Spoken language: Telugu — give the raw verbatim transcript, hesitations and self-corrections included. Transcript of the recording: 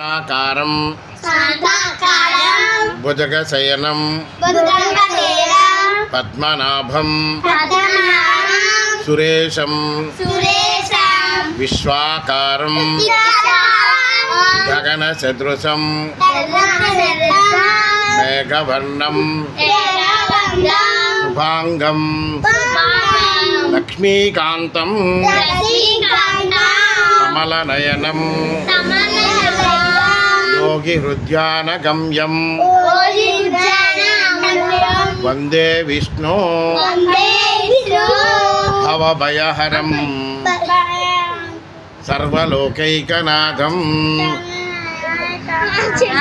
ఆకారం శాంతాకారం భుజగశయనం భుజగశయనం పద్మనాభం పద్మనాభం సురేశం సురేశం విశ్వాకారం విశ్వాకారం గగనసదృశం గగనసదృశం మేఘవర్ణం మేఘవర్ణం శుభాంగం శుభాంగం లక్ష్మీకాంతం లక్ష్మీకాంతం కమలనయనం కమలనయనం యోగిహృద్యానగమ్యం ఓజిజ్ఞానగమ్యం వందే విష్ణు వందే విష్ణు భవభయహరం సర్వలోకైకనాథం.